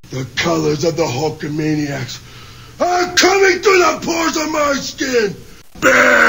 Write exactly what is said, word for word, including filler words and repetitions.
The colors of the Hulkamaniacs are coming through the pores of my skin. Bam!